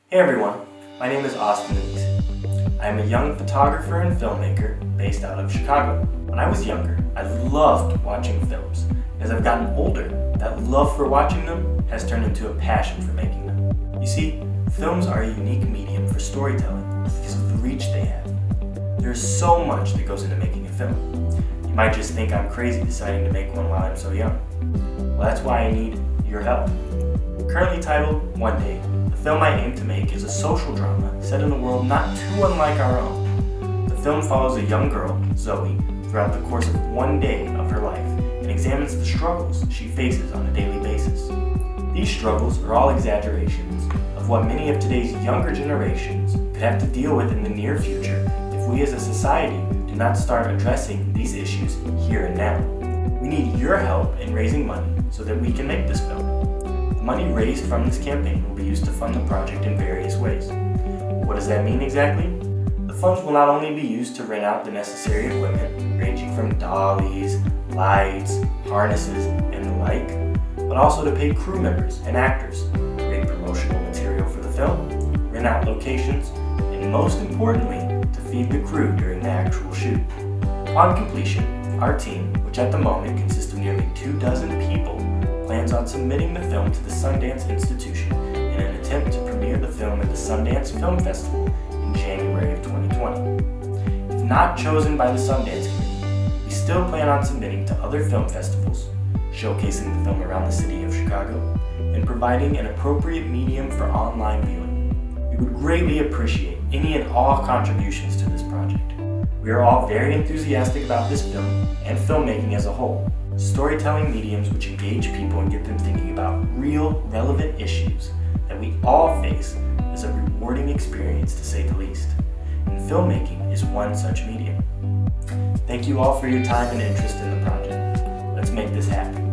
Hey everyone, my name is Austin Damisi. I am a young photographer and filmmaker based out of Chicago. When I was younger, I loved watching films. As I've gotten older, that love for watching them has turned into a passion for making them. You see, films are a unique medium for storytelling because of the reach they have. There is so much that goes into making a film. You might just think I'm crazy deciding to make one while I'm so young. Well, that's why I need your help. Currently titled One Day, the film I aim to make is a social drama set in a world not too unlike our own. The film follows a young girl, Zoe, throughout the course of one day of her life and examines the struggles she faces on a daily basis. These struggles are all exaggerations of what many of today's younger generations could have to deal with in the near future if we as a society do not start addressing these issues here and now. We need your help in raising money so that we can make this film. The money raised from this campaign will be used to fund the project in various ways. What does that mean exactly? The funds will not only be used to rent out the necessary equipment, ranging from dollies, lights, harnesses, and the like, but also to pay crew members and actors, create promotional material for the film, rent out locations, and most importantly, to feed the crew during the actual shoot. Upon completion, our team, which at the moment consists of nearly 24 people, plans on submitting the film to the Sundance Institution in an attempt to premiere the film at the Sundance Film Festival in January of 2020. If not chosen by the Sundance Committee, we still plan on submitting to other film festivals, showcasing the film around the city of Chicago, and providing an appropriate medium for online viewing. We would greatly appreciate any and all contributions to this project. We are all very enthusiastic about this film and filmmaking as a whole. Storytelling mediums which engage people and get them thinking about real, relevant issues that we all face is a rewarding experience to say the least. And filmmaking is one such medium. Thank you all for your time and interest in the project. Let's make this happen.